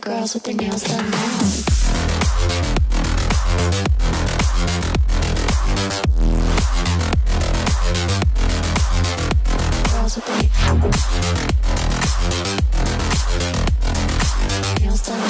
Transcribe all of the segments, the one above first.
girls with their nails done now. Girls with their nails done.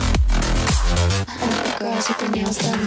Girls with their nails done.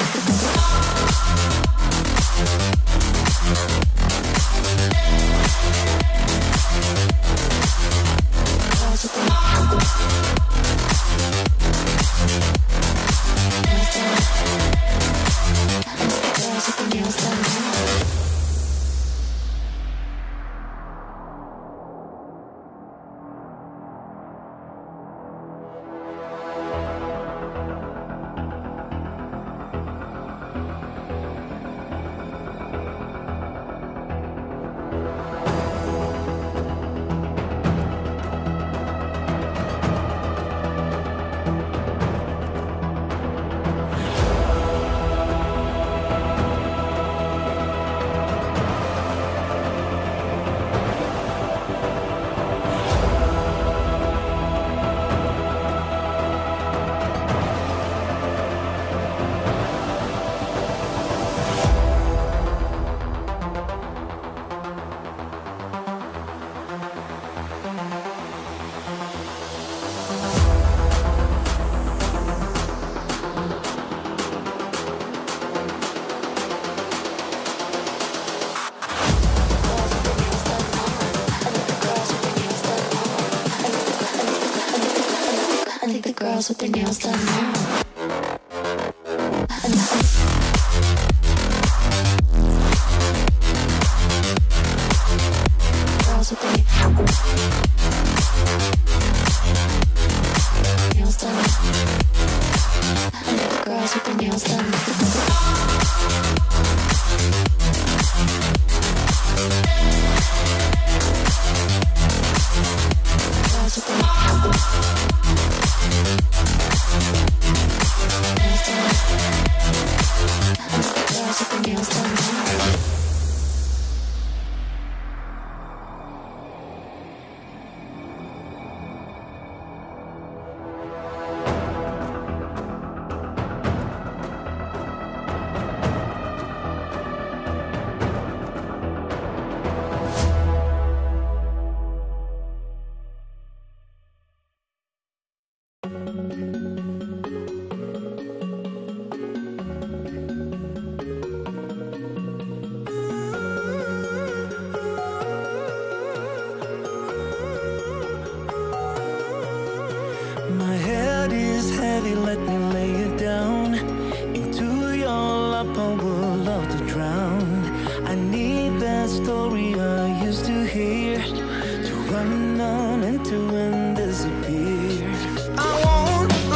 Girls with their nails done now. Girls with their nails done. Girls with their nails done. Girls with their nails done. My head is heavy, let me lay it down. Into your lap I would love to drown. I need that story I used to hear, to run on into and disappear. I won't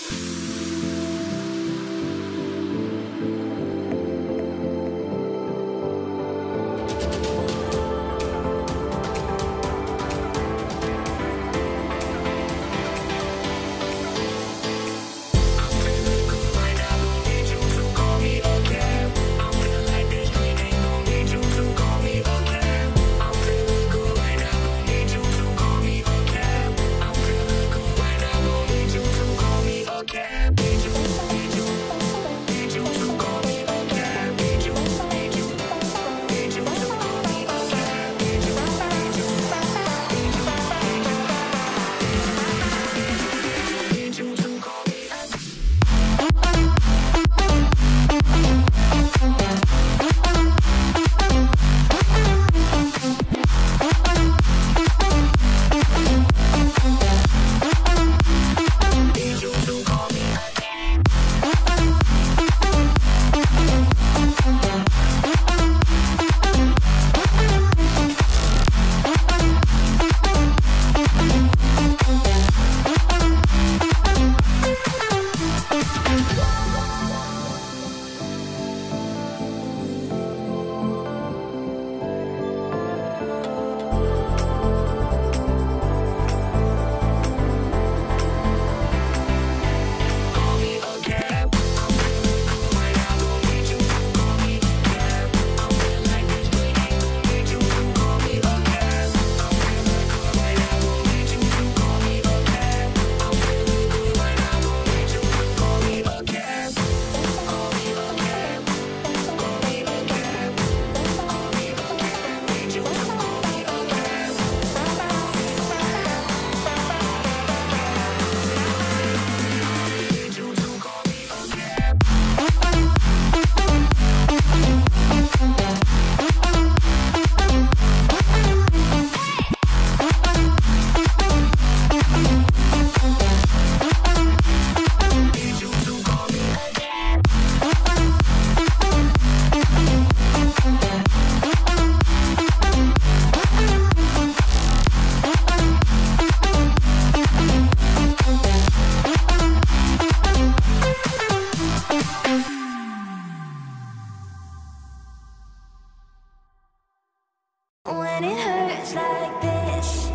When it hurts like this,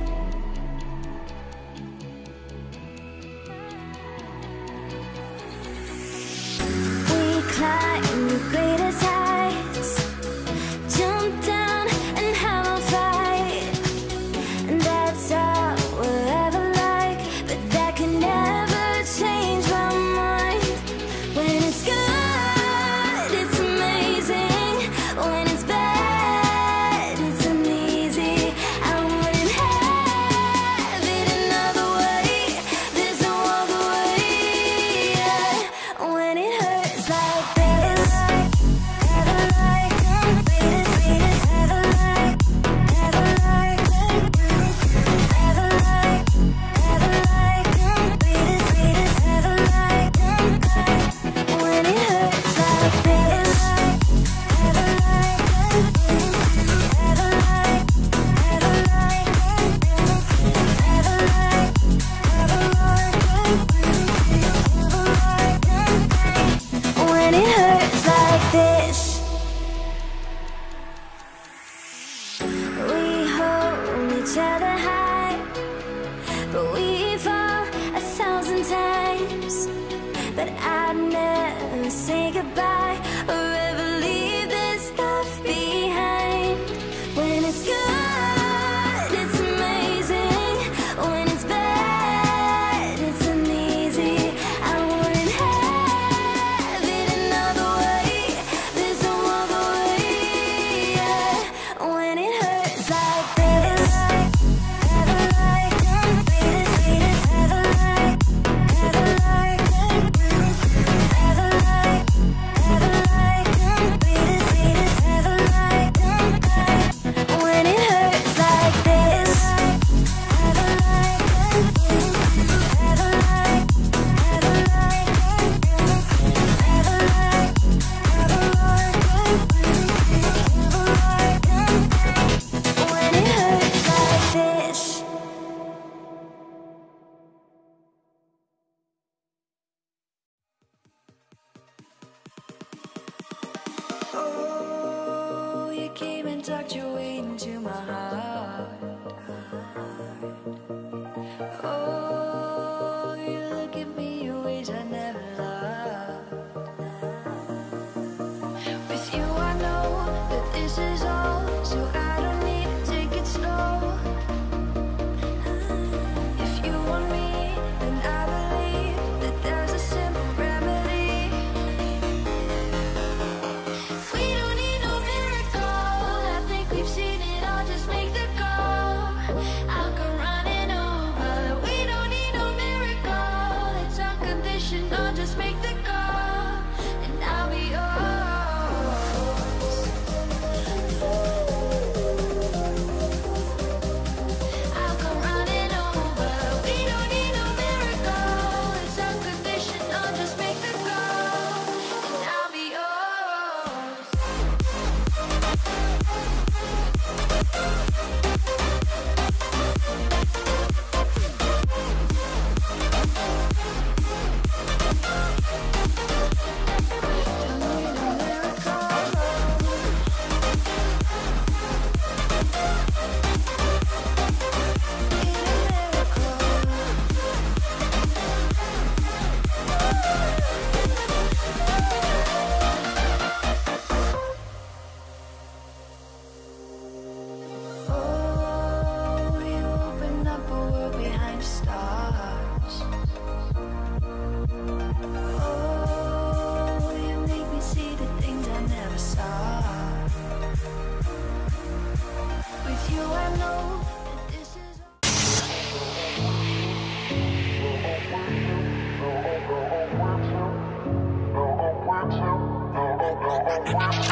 we climb the greatest heights, jump down and have a fight. And that's all we'll ever like, but that can never change my mind. When it's good, it's amazing. When it's bad, it's uneasy. I wouldn't have it another way. There's no other way. Yeah. When it hurts like this, never like, never like, never like, never like, never like, never like. When it hurts like this, never like, never like, never like, never like, when it hurts like this, we hold each other high, but we fall 1,000 times. But I'd never say goodbye or ever leave this stuff behind. When it's good, it's amazing. When it's bad, it's uneasy. I wouldn't have it another way. There's no other way. Yeah. When it hurts like this, never like, never like, never like, never like, never like. Oh, you came and tucked your way into my heart. Oh, you look at me in ways I never loved. With you I know that this is all, so I don't need to take it slow. If you want me, then I believe that there's a simple remedy. We don't need no miracle, I think we've seen it all, just make the call. I'll come running over. We don't need no miracle, it's unconditional, just make the call, and I'll be yours. I'll come running over. We don't need no miracle, it's unconditional, just make the call, and I'll be yours. Don't need a miracle. Need a Oh, you open up a world behind the stars. Oh, you make me see the things I never saw. With you I know that this is all.